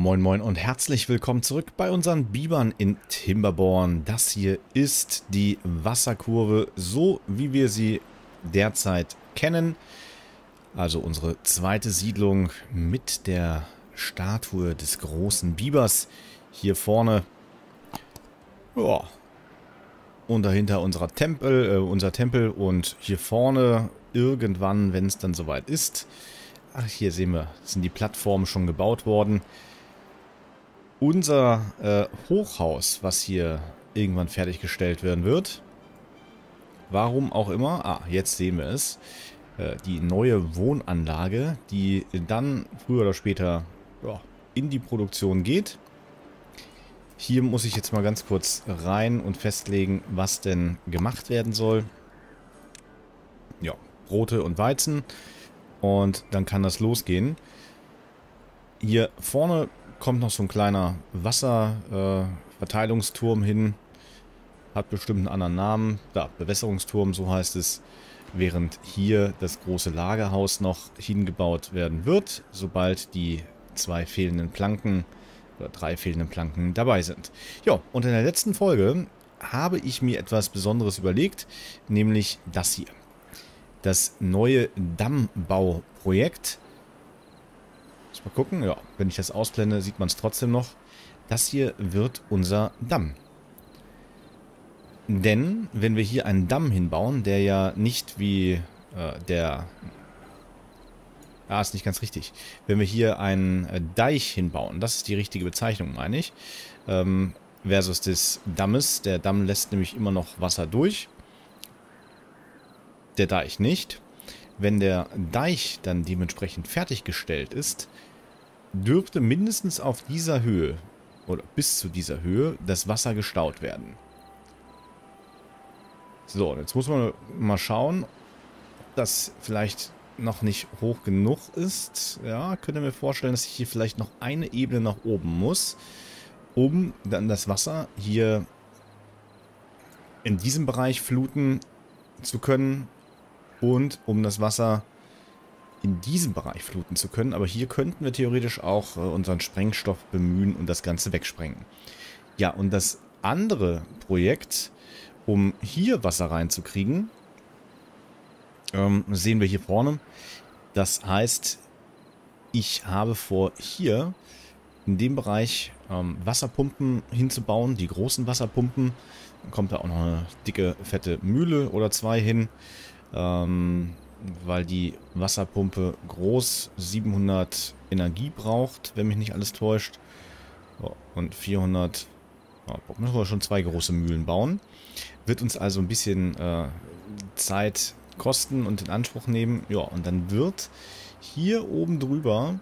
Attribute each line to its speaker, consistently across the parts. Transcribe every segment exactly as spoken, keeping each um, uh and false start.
Speaker 1: Moin Moin und herzlich willkommen zurück bei unseren Bibern in Timberborn. Das hier ist die Wasserkurve, so wie wir sie derzeit kennen. Also unsere zweite Siedlung mit der Statue des großen Bibers hier vorne. Ja. Und dahinter unser Tempel, äh, unser Tempel und hier vorne irgendwann, wenn es dann soweit ist. Ach, hier sehen wir, sind die Plattformen schon gebaut worden. Unser äh, Hochhaus, was hier irgendwann fertiggestellt werden wird. Warum auch immer. Ah, jetzt sehen wir es. Äh, die neue Wohnanlage, die dann früher oder später ja, in die Produktion geht. Hier muss ich jetzt mal ganz kurz rein und festlegen, was denn gemacht werden soll. Ja, Brote und Weizen. Und dann kann das losgehen. Hier vorne kommt noch so ein kleiner Wasserverteilungsturm äh, hin. Hat bestimmt einen anderen Namen. Da, Bewässerungsturm, so heißt es. Während hier das große Lagerhaus noch hingebaut werden wird, sobald die zwei fehlenden Planken oder drei fehlenden Planken dabei sind. Ja, und in der letzten Folge habe ich mir etwas Besonderes überlegt, nämlich das hier. Das neue Dammbauprojekt. Mal gucken, ja, wenn ich das ausblende, sieht man es trotzdem noch. Das hier wird unser Damm. Denn, wenn wir hier einen Damm hinbauen, der ja nicht wie äh, der... Ah, ist nicht ganz richtig. Wenn wir hier einen äh, Deich hinbauen, das ist die richtige Bezeichnung, meine ich, ähm, versus des Dammes. Der Damm lässt nämlich immer noch Wasser durch. Der Deich nicht. Wenn der Deich dann dementsprechend fertiggestellt ist, dürfte mindestens auf dieser Höhe oder bis zu dieser Höhe das Wasser gestaut werden. So, jetzt muss man mal schauen, ob das vielleicht noch nicht hoch genug ist. Ja, könnte mir vorstellen, dass ich hier vielleicht noch eine Ebene nach oben muss, um dann das Wasser hier in diesem Bereich fluten zu können und um das Wasser in diesem Bereich fluten zu können. Aber hier könnten wir theoretisch auch äh, unseren Sprengstoff bemühen und das Ganze wegsprengen. Ja, und das andere Projekt, um hier Wasser reinzukriegen, ähm, sehen wir hier vorne. Das heißt, ich habe vor, hier in dem Bereich ähm, Wasserpumpen hinzubauen, die großen Wasserpumpen. Dann kommt da auch noch eine dicke, fette Mühle oder zwei hin. Ähm, weil die Wasserpumpe groß siebenhundert Energie braucht, wenn mich nicht alles täuscht. So, und vierhundert, ja, müssen wir schon zwei große Mühlen bauen. Wird uns also ein bisschen äh, Zeit kosten und in Anspruch nehmen. Ja, und dann wird hier oben drüber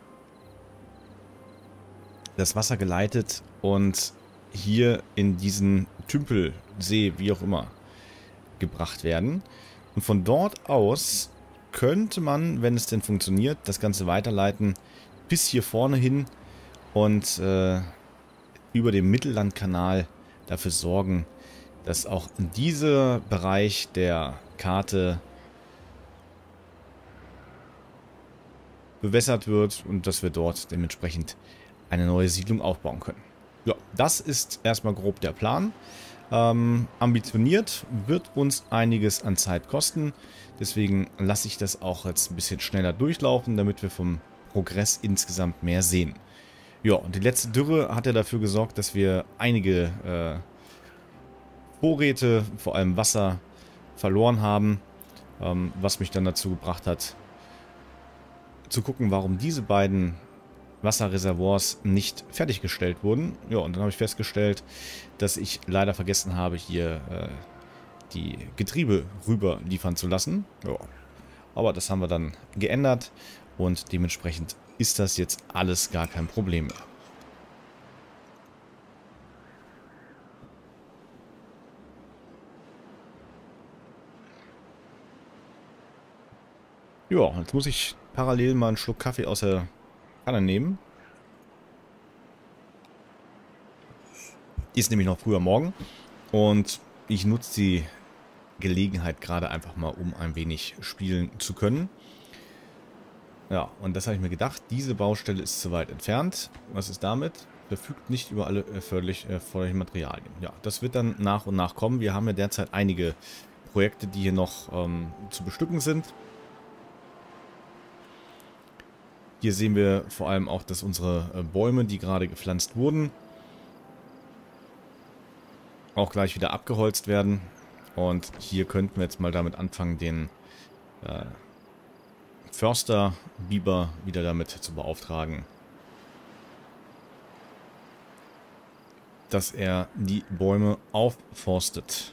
Speaker 1: das Wasser geleitet und hier in diesen Tümpel, See, wie auch immer, gebracht werden. Und von dort aus könnte man, wenn es denn funktioniert, das Ganze weiterleiten bis hier vorne hin und äh, über den Mittellandkanal dafür sorgen, dass auch dieser Bereich der Karte bewässert wird und dass wir dort dementsprechend eine neue Siedlung aufbauen können. Ja, das ist erstmal grob der Plan. Ähm, ambitioniert, wird uns einiges an Zeit kosten. Deswegen lasse ich das auch jetzt ein bisschen schneller durchlaufen, damit wir vom Progress insgesamt mehr sehen. Ja, und die letzte Dürre hat ja dafür gesorgt, dass wir einige äh, Vorräte, vor allem Wasser, verloren haben. Ähm, was mich dann dazu gebracht hat, zu gucken, warum diese beiden Wasserreservoirs nicht fertiggestellt wurden. Ja, und dann habe ich festgestellt, dass ich leider vergessen habe, hier äh, die Getriebe rüber liefern zu lassen. Ja, aber das haben wir dann geändert und dementsprechend ist das jetzt alles gar kein Problem mehr. Ja, jetzt muss ich parallel mal einen Schluck Kaffee aus der Kanne nehmen. Ist nämlich noch früher Morgen und ich nutze die Gelegenheit gerade einfach mal, um ein wenig spielen zu können. Ja, und das habe ich mir gedacht. Diese Baustelle ist zu weit entfernt. Was ist damit? Verfügt nicht über alle erforderlich, erforderlichen Materialien. Ja, das wird dann nach und nach kommen. Wir haben ja derzeit einige Projekte, die hier noch ähm, zu bestücken sind. Hier sehen wir vor allem auch, dass unsere äh, Bäume, die gerade gepflanzt wurden, auch gleich wieder abgeholzt werden. Und hier könnten wir jetzt mal damit anfangen, den äh, Förster Biber wieder damit zu beauftragen, dass er die Bäume aufforstet.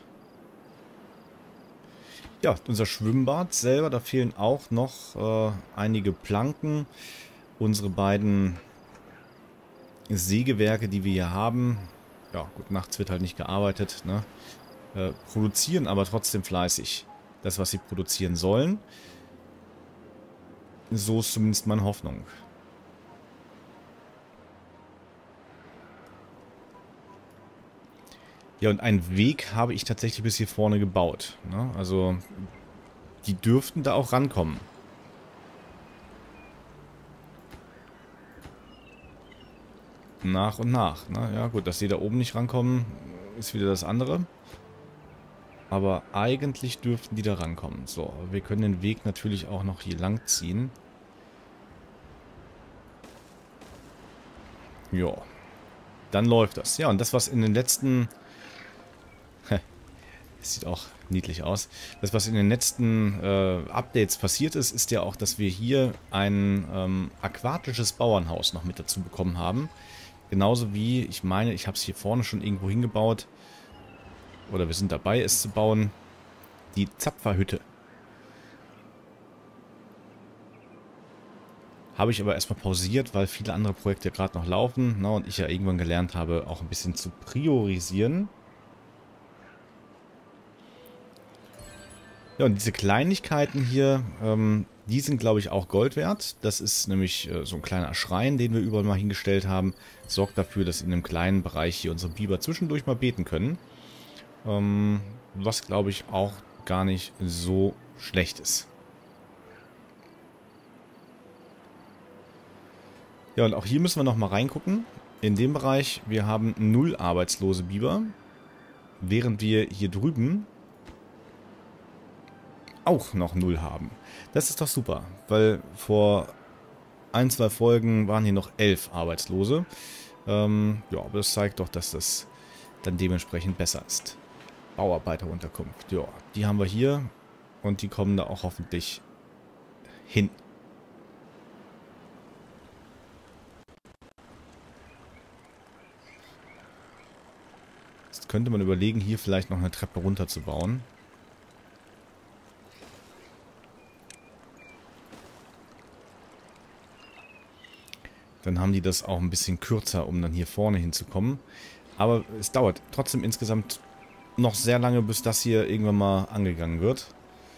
Speaker 1: Ja, unser Schwimmbad selber, da fehlen auch noch äh, einige Planken. Unsere beiden Sägewerke, die wir hier haben, ja gut, nachts wird halt nicht gearbeitet, ne? Äh, produzieren aber trotzdem fleißig das, was sie produzieren sollen. So ist zumindest meine Hoffnung. Ja, und einen Weg habe ich tatsächlich bis hier vorne gebaut, ne? Also, die dürften da auch rankommen. Nach und nach, ne? Ja gut, dass die da oben nicht rankommen, ist wieder das andere. Aber eigentlich dürften die da rankommen. So, wir können den Weg natürlich auch noch hier lang ziehen. Ja, dann läuft das. Ja, und das, was in den letzten... Das sieht auch niedlich aus. Das, was in den letzten äh, Updates passiert ist, ist ja auch, dass wir hier ein ähm, aquatisches Bauernhaus noch mit dazu bekommen haben. Genauso wie, ich meine, ich habe es hier vorne schon irgendwo hingebaut. Oder wir sind dabei, es zu bauen. Die Zapferhütte. Habe ich aber erstmal pausiert, weil viele andere Projekte gerade noch laufen. Na, und ich ja irgendwann gelernt habe, auch ein bisschen zu priorisieren. Ja, und diese Kleinigkeiten hier, ähm, die sind, glaube ich, auch Gold wert. Das ist nämlich äh, so ein kleiner Schrein, den wir überall mal hingestellt haben. Sorgt dafür, dass in einem kleinen Bereich hier unsere Biber zwischendurch mal beten können. Ähm, was, glaube ich, auch gar nicht so schlecht ist. Ja, und auch hier müssen wir noch mal reingucken. In dem Bereich, wir haben null arbeitslose Biber. Während wir hier drüben auch noch null haben. Das ist doch super, weil vor ein, zwei Folgen waren hier noch elf Arbeitslose. Ähm, ja, aber das zeigt doch, dass das dann dementsprechend besser ist. Bauarbeiterunterkunft, ja, die haben wir hier und die kommen da auch hoffentlich hin. Jetzt könnte man überlegen, hier vielleicht noch eine Treppe runter zu bauen. Dann haben die das auch ein bisschen kürzer, um dann hier vorne hinzukommen. Aber es dauert trotzdem insgesamt noch sehr lange, bis das hier irgendwann mal angegangen wird.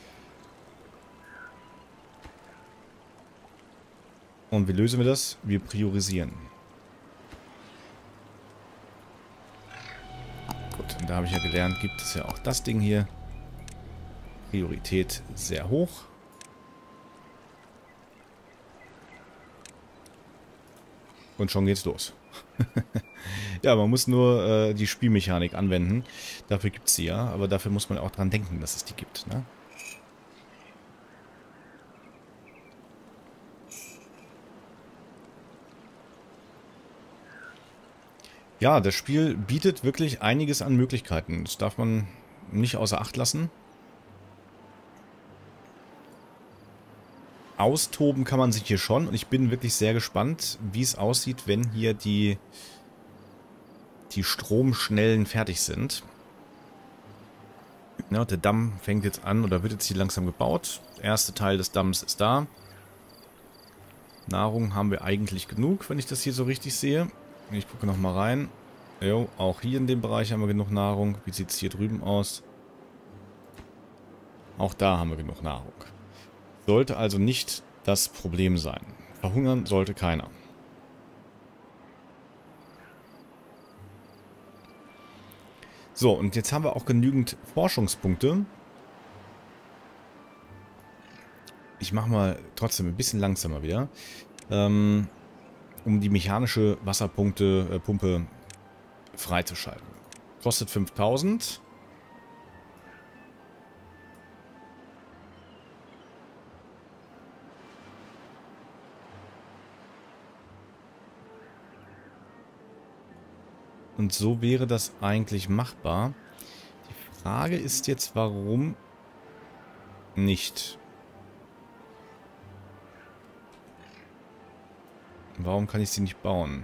Speaker 1: Und wie lösen wir das? Wir priorisieren. Gut, und da habe ich ja gelernt, gibt es ja auch das Ding hier. Priorität sehr hoch. Und schon geht's los. Ja, man muss nur äh, die Spielmechanik anwenden. Dafür gibt es sie ja, aber dafür muss man auch dran denken, dass es die gibt, ne? Ja, das Spiel bietet wirklich einiges an Möglichkeiten. Das darf man nicht außer Acht lassen. Austoben kann man sich hier schon und ich bin wirklich sehr gespannt, wie es aussieht, wenn hier die, die Stromschnellen fertig sind. Ja, der Damm fängt jetzt an oder wird jetzt hier langsam gebaut. Der erste Teil des Damms ist da. Nahrung haben wir eigentlich genug, wenn ich das hier so richtig sehe. Ich gucke nochmal rein. Jo, auch hier in dem Bereich haben wir genug Nahrung. Wie sieht es hier drüben aus? Auch da haben wir genug Nahrung. Sollte also nicht das Problem sein. Verhungern sollte keiner. So, und jetzt haben wir auch genügend Forschungspunkte. ich mache mal trotzdem ein bisschen langsamer wieder. Ähm, um die mechanische Wasserpunkte, äh, Pumpe freizuschalten. Kostet fünftausend. Und so wäre das eigentlich machbar. Die Frage ist jetzt, warum nicht? Warum kann ich sie nicht bauen?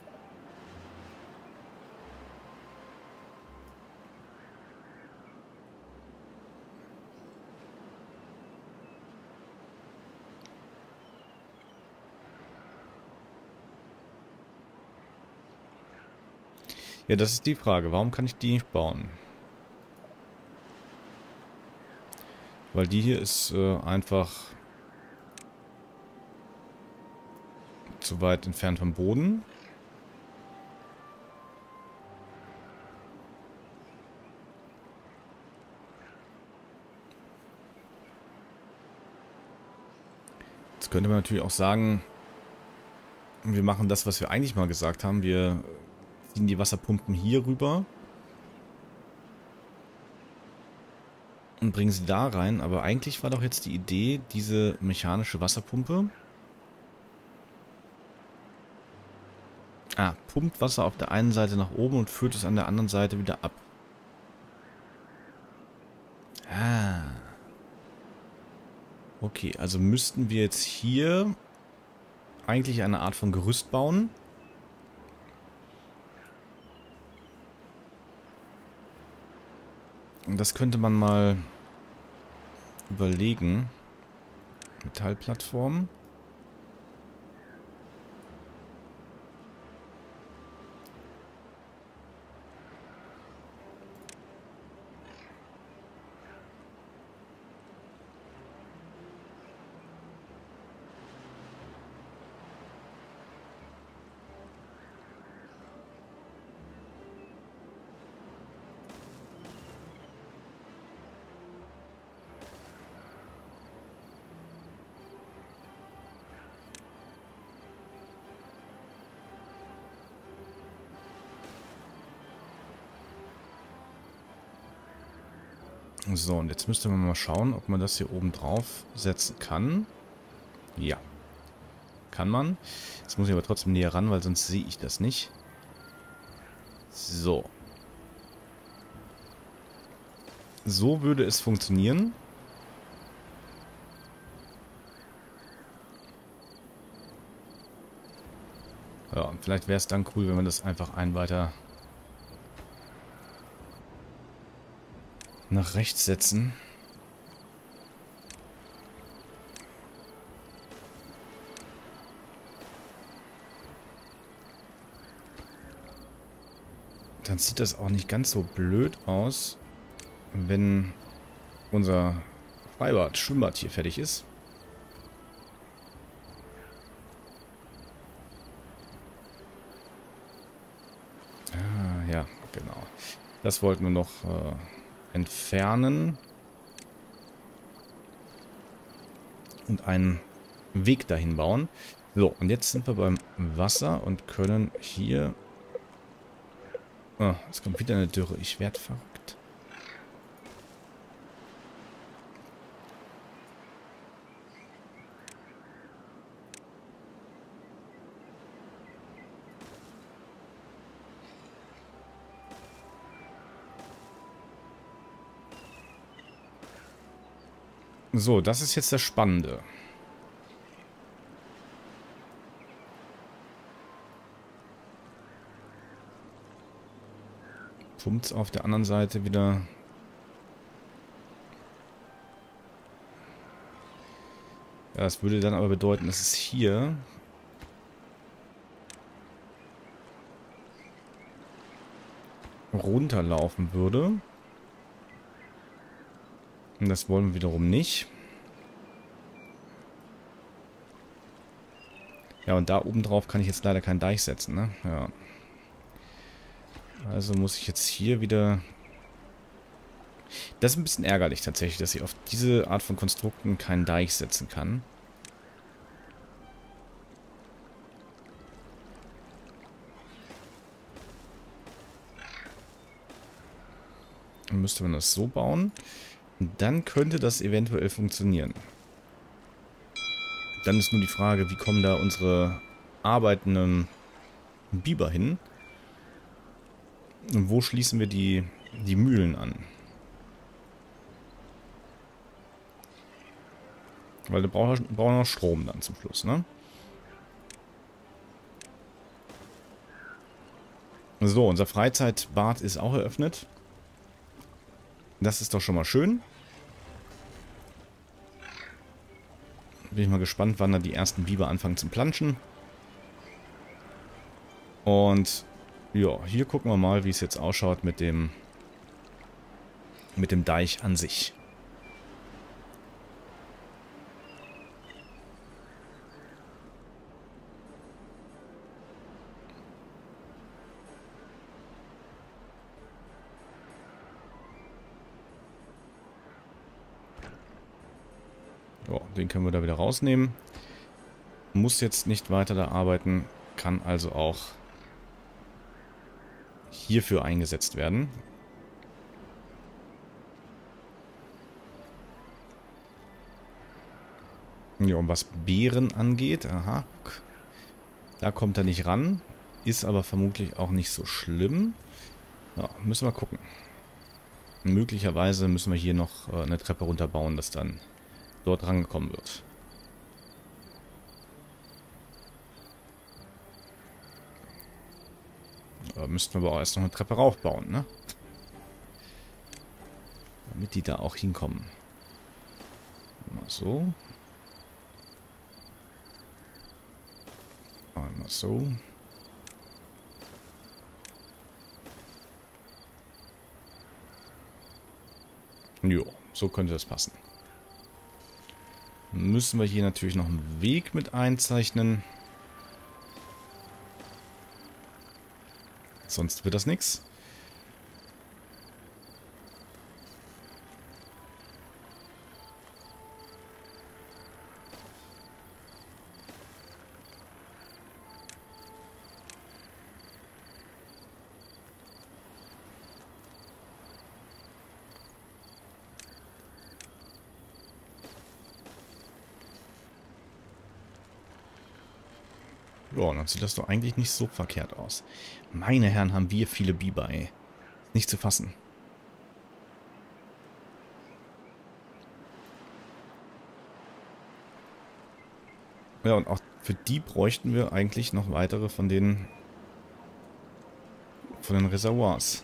Speaker 1: Ja, das ist die Frage. Warum kann ich die nicht bauen? Weil die hier ist äh, einfach zu weit entfernt vom Boden. Jetzt könnte man natürlich auch sagen, wir machen das, was wir eigentlich mal gesagt haben. Wir ziehen die Wasserpumpen hier rüber und bringen sie da rein. Aber eigentlich war doch jetzt die Idee, diese mechanische Wasserpumpe... Ah, pumpt Wasser auf der einen Seite nach oben und führt es an der anderen Seite wieder ab. Ah. Okay, also müssten wir jetzt hier eigentlich eine Art von Gerüst bauen. Und das könnte man mal überlegen. Metallplattform. So, und jetzt müsste man mal schauen, ob man das hier oben drauf setzen kann. Ja. Kann man. Jetzt muss ich aber trotzdem näher ran, weil sonst sehe ich das nicht. So. So würde es funktionieren. Ja, und vielleicht wäre es dann cool, wenn wir das einfach ein weiter nach rechts setzen. Dann sieht das auch nicht ganz so blöd aus, wenn unser Freibad, Schwimmbad hier fertig ist. Ah, ja, genau. Das wollten wir noch äh, entfernen. Und einen Weg dahin bauen. So, und jetzt sind wir beim Wasser und können hier... Oh, es kommt wieder eine Dürre. Ich werde verrückt. So, das ist jetzt das Spannende. Pumpt auf der anderen Seite wieder. Ja, das würde dann aber bedeuten, dass es hier runterlaufen würde. Und das wollen wir wiederum nicht. Ja, und da oben drauf kann ich jetzt leider keinen Deich setzen, ne? Ja. Also muss ich jetzt hier wieder... Das ist ein bisschen ärgerlich tatsächlich, dass ich auf diese Art von Konstrukten keinen Deich setzen kann. Dann müsste man das so bauen. Dann könnte das eventuell funktionieren. Dann ist nur die Frage, wie kommen da unsere arbeitenden Biber hin? Und wo schließen wir die, die Mühlen an? Weil wir brauchen, brauchen noch Strom dann zum Schluss, ne? So, unser Freizeitbad ist auch eröffnet. Das ist doch schon mal schön. Bin ich mal gespannt, wann da die ersten Biber anfangen zu planschen. Und ja, hier gucken wir mal, wie es jetzt ausschaut mit dem mit dem Deich an sich. Ja, den können wir da wieder rausnehmen. Muss jetzt nicht weiter da arbeiten, kann also auch hierfür eingesetzt werden. Ja, und was Beeren angeht, aha, da kommt er nicht ran, ist aber vermutlich auch nicht so schlimm. Ja, müssen wir gucken. Möglicherweise müssen wir hier noch eine Treppe runterbauen, dass dann dort rangekommen wird. Da müssten wir aber auch erst noch eine Treppe raufbauen, ne? Damit die da auch hinkommen. Mal so. Einmal so. Jo, so könnte das passen. Müssen wir hier natürlich noch einen Weg mit einzeichnen. Sonst wird das nichts. Ja, dann sieht das doch eigentlich nicht so verkehrt aus. Meine Herren, haben wir viele Biber, ey. Nicht zu fassen. Ja, und auch für die bräuchten wir eigentlich noch weitere von den von den Reservoirs.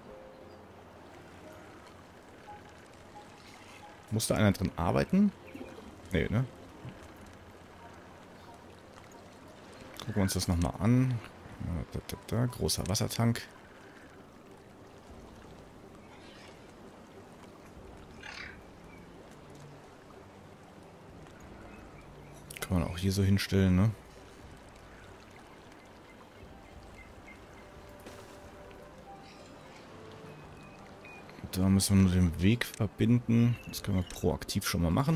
Speaker 1: Muss da einer drin arbeiten? Nee, ne? Gucken wir uns das nochmal an. Da, da, da, großer Wassertank. Kann man auch hier so hinstellen, ne? Da müssen wir nur den Weg verbinden. Das können wir proaktiv schon mal machen.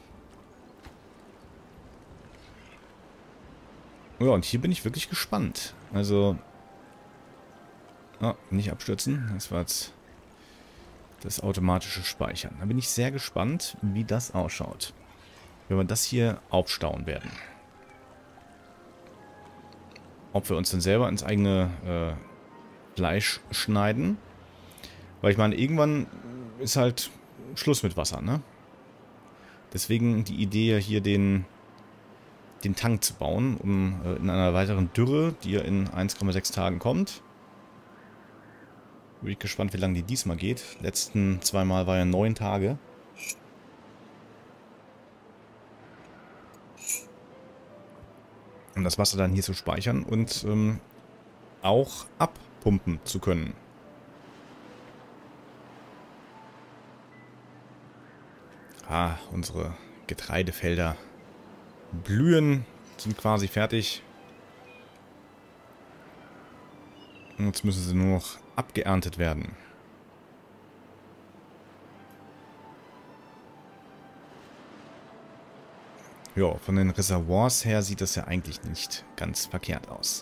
Speaker 1: Ja, und hier bin ich wirklich gespannt. Also, ah, nicht abstürzen. Das war jetzt das automatische Speichern. Da bin ich sehr gespannt, wie das ausschaut. Wenn wir das hier aufstauen werden. Ob wir uns dann selber ins eigene äh, Fleisch schneiden. Weil ich meine, irgendwann ist halt Schluss mit Wasser, ne? Deswegen die Idee, hier den, den Tank zu bauen, um äh, in einer weiteren Dürre, die ja in eins Komma sechs Tagen kommt. Bin ich gespannt, wie lange die diesmal geht. Letzten zweimal war ja neun Tage. Um das Wasser dann hier zu speichern und ähm, auch abpumpen zu können. Ah, unsere Getreidefelder blühen, sind quasi fertig. Und jetzt müssen sie nur noch abgeerntet werden. Ja, von den Reservoirs her sieht das ja eigentlich nicht ganz verkehrt aus.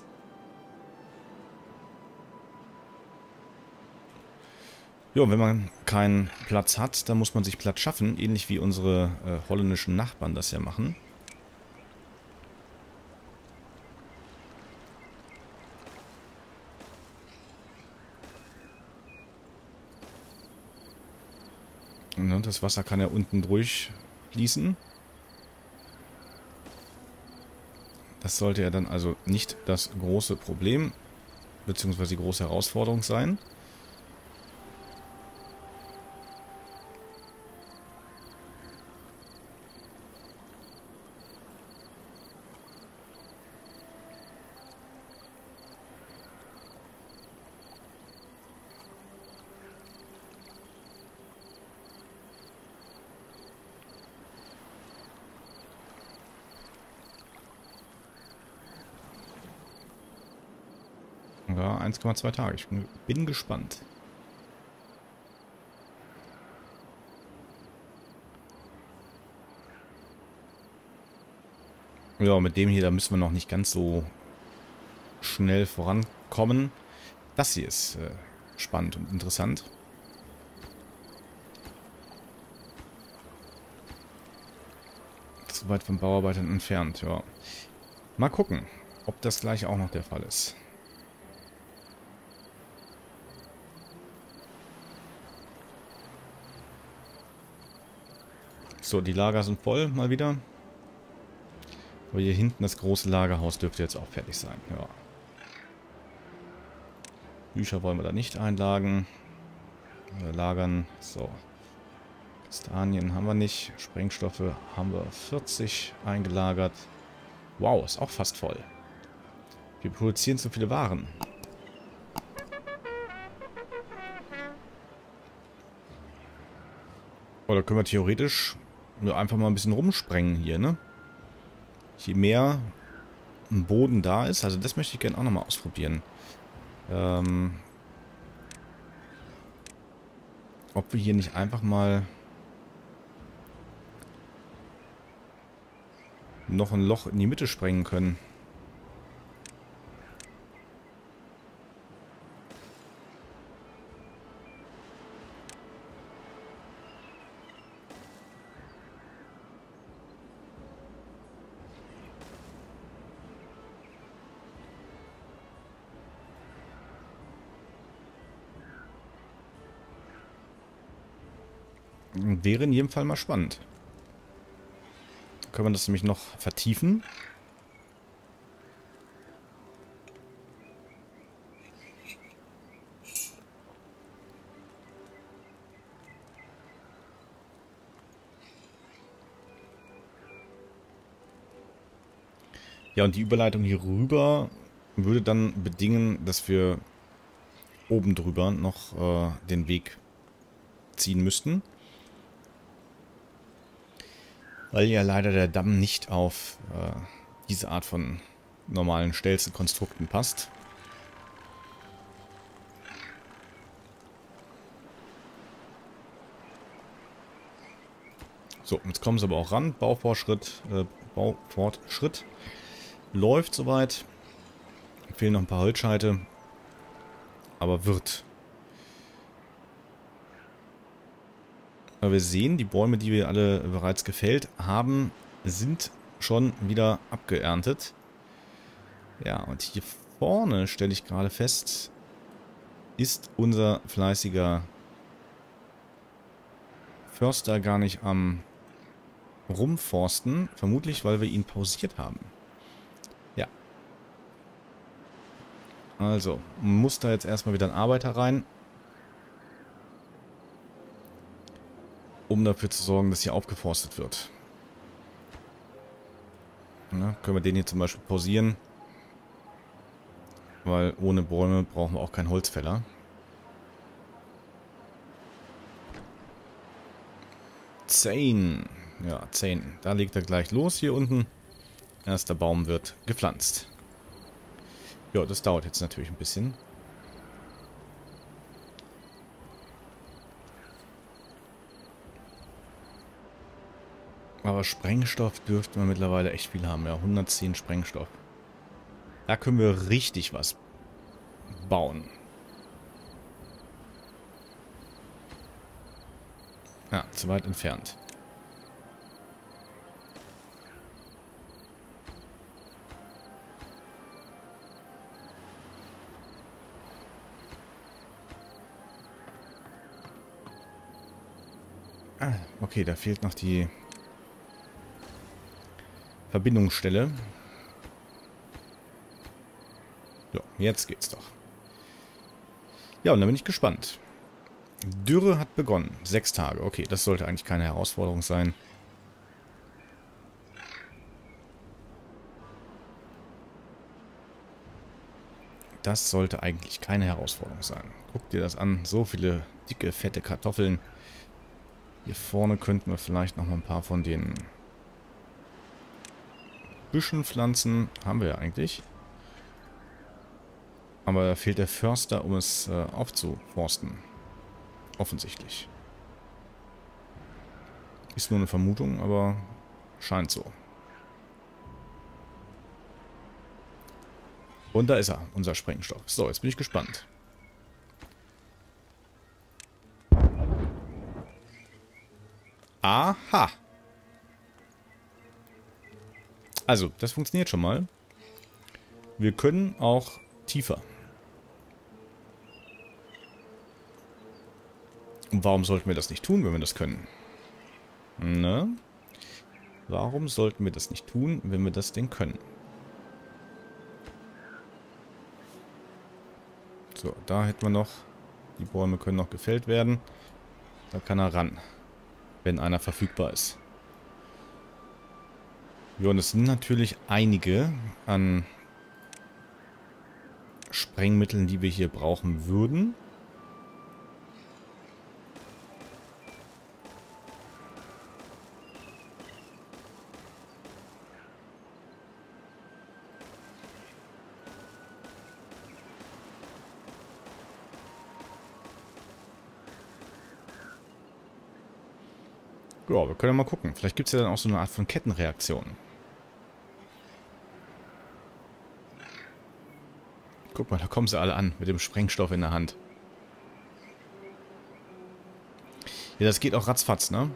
Speaker 1: Ja, wenn man keinen Platz hat, dann muss man sich Platz schaffen, ähnlich wie unsere äh, holländischen Nachbarn das ja machen. Und das Wasser kann ja unten durchfließen. Das sollte ja dann also nicht das große Problem beziehungsweise die große Herausforderung sein. Ja, eins Komma zwei Tage. Ich bin, bin gespannt. Ja, mit dem hier, da müssen wir noch nicht ganz so schnell vorankommen. Das hier ist äh, spannend und interessant. Zu weit von Bauarbeitern entfernt, ja. Mal gucken, ob das gleich auch noch der Fall ist. So, die Lager sind voll, mal wieder. Aber hier hinten das große Lagerhaus dürfte jetzt auch fertig sein, ja. Bücher wollen wir da nicht einlagern. Äh, lagern, so. Kastanien haben wir nicht. Sprengstoffe haben wir vierzig eingelagert. Wow, ist auch fast voll. Wir produzieren zu viele Waren. Oder können wir theoretisch nur einfach mal ein bisschen rumsprengen hier, ne? Je mehr ein Boden da ist, also das möchte ich gerne auch nochmal ausprobieren. Ähm, ob wir hier nicht einfach mal noch ein Loch in die Mitte sprengen können. Wäre in jedem Fall mal spannend. Können wir das nämlich noch vertiefen. Ja, und die Überleitung hier rüber würde dann bedingen, dass wir oben drüber noch äh, den Weg ziehen müssten. Weil ja leider der Damm nicht auf äh, diese Art von normalen Stelzenkonstrukten passt. So, jetzt kommen sie aber auch ran. Baufortschritt, äh, Baufortschritt läuft soweit. Fehlen noch ein paar Holzscheite. Aber wird. Aber wir sehen, die Bäume, die wir alle bereits gefällt haben, sind schon wieder abgeerntet. Ja, und hier vorne stelle ich gerade fest, ist unser fleißiger Förster gar nicht am Rumforsten. Vermutlich, weil wir ihn pausiert haben. Ja. Also, muss da jetzt erstmal wieder ein Arbeiter rein, um dafür zu sorgen, dass hier aufgeforstet wird. Ja, können wir den hier zum Beispiel pausieren. Weil ohne Bäume brauchen wir auch keinen Holzfäller. zehn. Ja, zehn. Da legt er gleich los hier unten. Erster Baum wird gepflanzt. Ja, das dauert jetzt natürlich ein bisschen. Aber Sprengstoff dürften wir mittlerweile echt viel haben. Ja, hundertzehn Sprengstoff. Da können wir richtig was bauen. Ja, zu weit entfernt. Ah, okay, da fehlt noch die Verbindungsstelle. So, jetzt geht's doch. Ja, und dann bin ich gespannt. Dürre hat begonnen. Sechs Tage. Okay, das sollte eigentlich keine Herausforderung sein. Das sollte eigentlich keine Herausforderung sein. Guck dir das an. So viele dicke, fette Kartoffeln. Hier vorne könnten wir vielleicht noch mal ein paar von den Büschen pflanzen. Haben wir ja eigentlich. Aber da fehlt der Förster, um es äh, aufzuforsten. Offensichtlich. Ist nur eine Vermutung, aber scheint so. Und da ist er, unser Sprengstoff. So, jetzt bin ich gespannt. Aha. Also, das funktioniert schon mal. Wir können auch tiefer. Und warum sollten wir das nicht tun, wenn wir das können? Ne? Warum sollten wir das nicht tun, wenn wir das denn können? So, da hätten wir noch... Die Bäume können noch gefällt werden. Da kann er ran, wenn einer verfügbar ist. Ja, und es sind natürlich einige an Sprengmitteln, die wir hier brauchen würden. Ja, wir können ja mal gucken. Vielleicht gibt es ja dann auch so eine Art von Kettenreaktion. Guck mal, da kommen sie alle an mit dem Sprengstoff in der Hand. Ja, das geht auch ratzfatz, ne?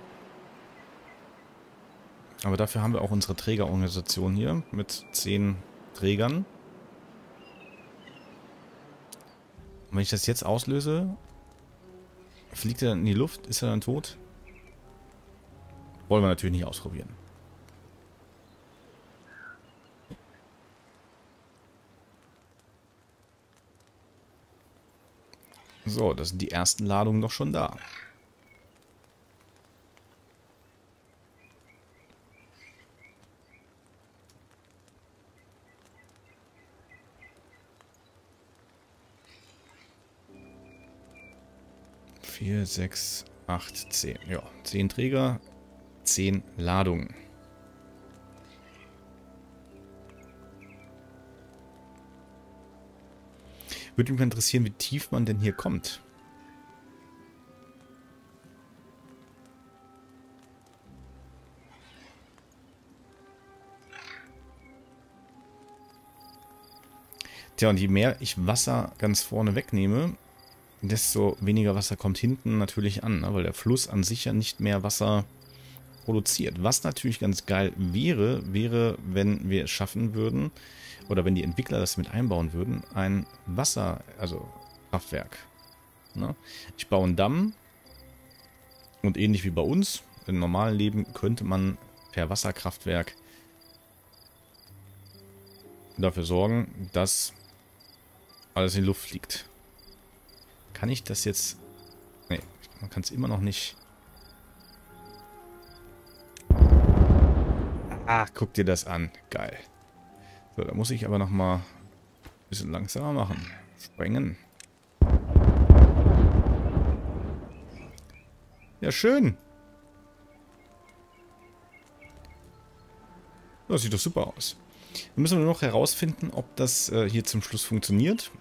Speaker 1: Aber dafür haben wir auch unsere Trägerorganisation hier mit zehn Trägern. Und wenn ich das jetzt auslöse, fliegt er dann in die Luft? Ist er dann tot? Wollen wir natürlich nicht ausprobieren. So, das sind die ersten Ladungen doch schon da. vier, sechs, acht, zehn. Ja, zehn Träger, zehn Ladungen. Würde mich interessieren, wie tief man denn hier kommt. Tja, und je mehr ich Wasser ganz vorne wegnehme, desto weniger Wasser kommt hinten natürlich an, ne? Weil der Fluss an sich ja nicht mehr Wasser produziert. Was natürlich ganz geil wäre, wäre, wenn wir es schaffen würden, oder wenn die Entwickler das mit einbauen würden, ein Wasser, also Kraftwerk. Ne? Ich baue einen Damm und ähnlich wie bei uns, im normalen Leben, könnte man per Wasserkraftwerk dafür sorgen, dass alles in die Luft fliegt. Kann ich das jetzt... Nee, man kann es immer noch nicht... Ach, guck dir das an. Geil. So, da muss ich aber noch mal ein bisschen langsamer machen. Sprengen. Ja, schön. Das sieht doch super aus. Wir müssen nur noch herausfinden, ob das äh, hier zum Schluss funktioniert.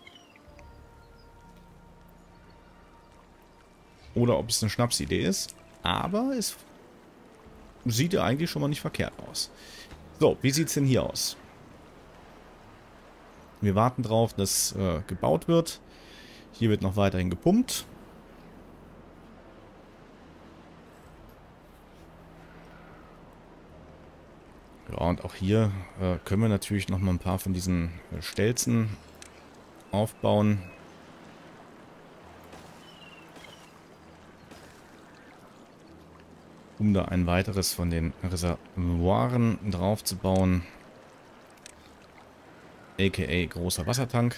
Speaker 1: Oder ob es eine Schnapsidee ist. Aber es sieht ja eigentlich schon mal nicht verkehrt aus. So, wie sieht es denn hier aus? Wir warten drauf, dass äh, gebaut wird. Hier wird noch weiterhin gepumpt. Ja, und auch hier äh, können wir natürlich noch mal ein paar von diesen äh, Stelzen aufbauen. Um da ein weiteres von den Reservoiren drauf zu bauen. A K A großer Wassertank.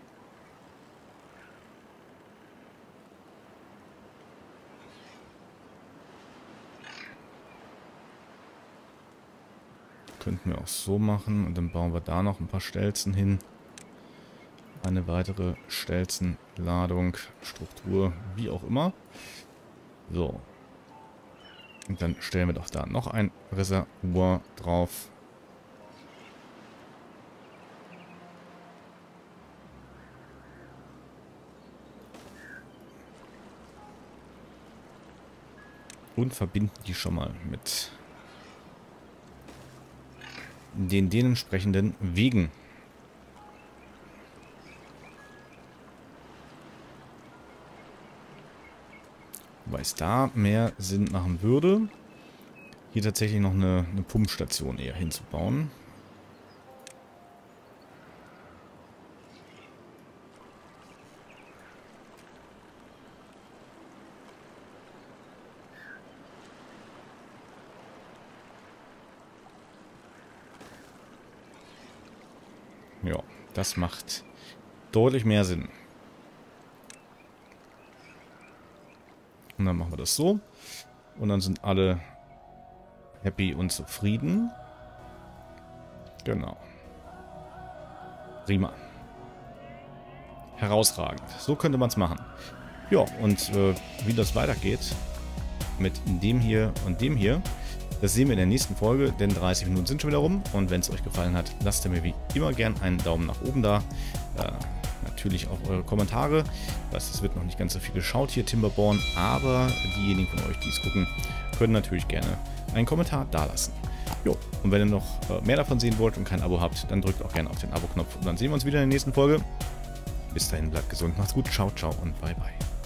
Speaker 1: Könnten wir auch so machen und dann bauen wir da noch ein paar Stelzen hin. Eine weitere Stelzenladung, Struktur, wie auch immer. So. Und dann stellen wir doch da noch ein Reservoir drauf. Und verbinden die schon mal mit den dementsprechenden Wegen. Wobei es da mehr Sinn machen würde, hier tatsächlich noch eine, eine Pumpstation eher hinzubauen. Ja, das macht deutlich mehr Sinn. Und dann machen wir das so. Und dann sind alle happy und zufrieden. Genau. Prima. Herausragend. So könnte man es machen. Ja, und äh, wie das weitergeht mit dem hier und dem hier, das sehen wir in der nächsten Folge, denn dreißig Minuten sind schon wieder rum. Und wenn es euch gefallen hat, lasst ihr mir wie immer gern einen Daumen nach oben da. Äh, natürlich auch eure Kommentare. Ich weiß, es wird noch nicht ganz so viel geschaut hier, Timberborn, aber diejenigen von euch, die es gucken, können natürlich gerne einen Kommentar dalassen. Jo, und wenn ihr noch äh, mehr davon sehen wollt und kein Abo habt, dann drückt auch gerne auf den Abo-Knopf. Und dann sehen wir uns wieder in der nächsten Folge. Bis dahin, bleibt gesund, macht's gut, ciao, ciao und bye, bye.